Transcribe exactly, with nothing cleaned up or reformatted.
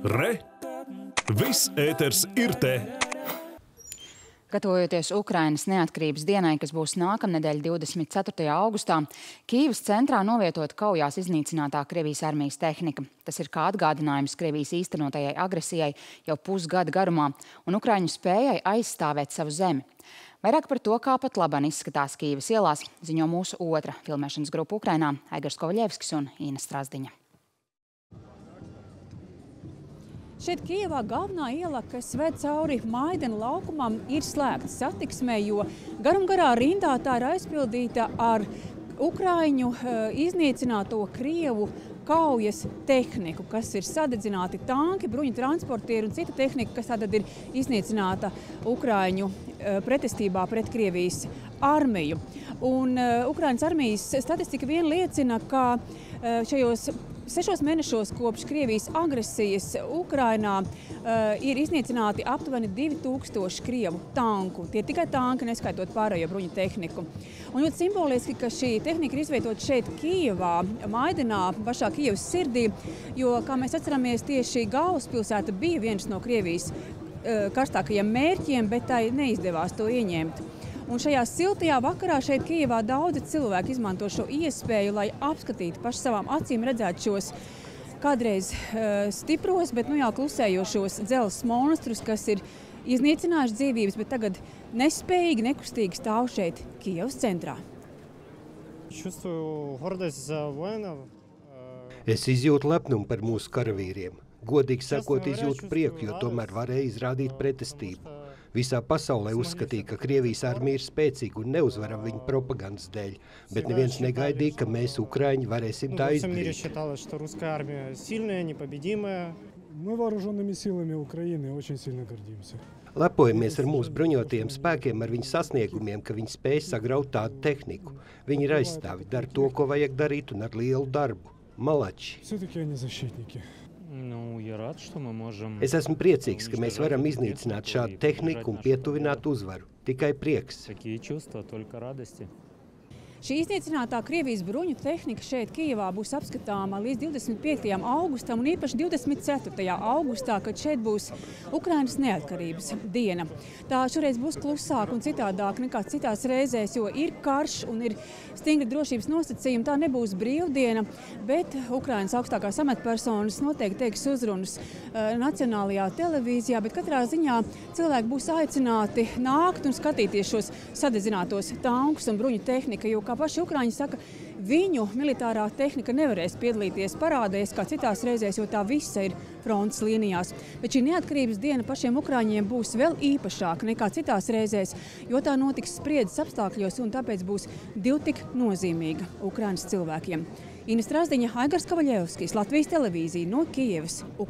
Re! Viss ēters ir te! Gatavojoties Ukrainas neatkarības dienai, kas būs nākamnedēļ divdesmit ceturtajā augustā, Kīivas centrā novietot kaujās iznīcinātā Krievijas armijas tehnika. Tas ir kā atgādinājums Krievijas īstenotajai agresijai jau pusgada garumā un Ukraiņu spējai aizstāvēt savu zemi. Vairāk par to, kā pat labāk izskatās Kīivas ielās, ziņo mūsu otra filmēšanas grupa Ukrainā – Aigars Kovaļevskis un Ina Strasdiņa. Šeit Kijevā galvenā iela, kas ved cauri Maidana laukumam, ir slēgta satiksmē, jo garum garā rindā tā ir aizpildīta ar Ukraiņu iznīcināto Krievu kaujas tehniku, kas ir sadedzināti tanki, bruņu transportieri un cita tehnika, kas tātad ir iznīcināta Ukraiņu pretestībā pret Krievijas armiju. Un Ukrainas armijas statistika vien liecina, ka šajos Sešos mēnešos kopš Krievijas agresijas Ukrainā uh, ir iznīcināti aptuveni divi tūkstoši Krievu tanku. Tie tikai tanki, neskaitot pārējo bruņu tehniku. Un ļoti simboliski, ka šī tehnika ir izvietota šeit Kijevā, Maidanā, pašā Kijevas sirdī, jo, kā mēs atceramies, tieši galvaspilsēta bija viens no Krievijas uh, karstākajiem mērķiem, bet tai neizdevās to ieņemt. Un šajā siltajā vakarā šeit Kijevā daudzi cilvēki izmanto šo iespēju, lai apskatītu paši savām acīm redzētu šos kādreiz uh, stipros, bet nu jau klusējošos dzelzs monstrus, kas ir iznīcinājuši dzīvības, bet tagad nespējīgi, nekustīgi stāv šeit Kijevas centrā. Es izjūtu lepnumu par mūsu karavīriem. Godīgi sakot, izjūtu prieku, jo tomēr varēja izrādīt pretestību. Visā pasaulē uzskatīja, ka Krievijas armija ir spēcīga un neuzvaram viņu propagandas dēļ, bet neviens negaidīja, ka mēs, Ukraiņi, varēsim tā izdarīt. Lepojamies ar mūsu bruņotajiem spēkiem, ar viņu sasniegumiem, ka viņi spēj sagraut tādu tehniku. Viņi ir aizstāvi, dara to, ko vajag darīt, un ar lielu darbu. Malači! Es esmu priecīgs, ka mēs varam iznīcināt šādu tehniku un pietuvināt uzvaru. Tikai prieks. Šī iznīcinātā Krievijas bruņu tehnika šeit Kijevā būs apskatāma līdz divdesmit piektajam augustam un īpaši divdesmit ceturtajā augustā, kad šeit būs Ukrainas neatkarības diena. Tā šoreiz būs klusāk un citādāk nekā citās reizēs, jo ir karš un ir stingri drošības nosacījumi. Tā nebūs brīvdiena, bet Ukrainas augstākās amatpersonas noteikti teiks uzrunas uh, nacionālajā televīzijā, bet katrā ziņā cilvēki būs aicināti nākt un skatīties šos sadedzinātos tankus un bruņu tehnika, jo, kā paši Ukraiņi saka, viņu militārā tehnika nevarēs piedalīties parādēs kā citās reizēs, jo tā visa ir frontes līnijās. Bet šī neatkarības diena pašiem Ukraiņiem būs vēl īpašāka nekā citās reizēs, jo tā notiks spriedzes apstākļos un tāpēc būs divtik nozīmīga Ukrainas cilvēkiem. Ina Strasdiņa, Aigars Kovaļevskis, Latvijas televīzija no Kijevas, Ukraina.